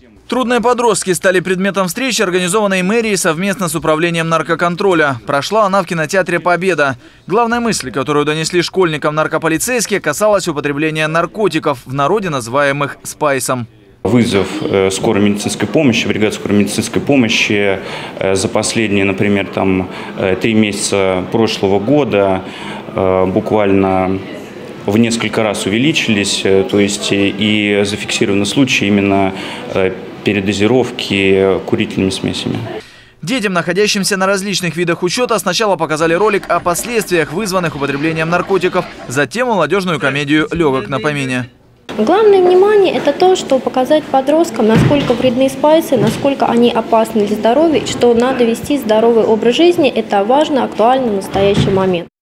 Трудные подростки стали предметом встречи, организованной мэрией совместно с управлением наркоконтроля. Прошла она в кинотеатре «Победа». Главная мысль, которую донесли школьникам наркополицейские, касалась употребления наркотиков, в народе называемых спайсом. Вызов скорой медицинской помощи, бригады скорой медицинской помощи за последние, например, 3 месяца прошлого года буквально в несколько раз увеличились, то есть и зафиксированы случаи именно передозировки курительными смесями. Детям, находящимся на различных видах учета, сначала показали ролик о последствиях, вызванных употреблением наркотиков, затем молодежную комедию «Легок на помине». Главное внимание – это то, что показать подросткам, насколько вредны спайсы, насколько они опасны для здоровья, что надо вести здоровый образ жизни. Это важно, актуально в настоящий момент.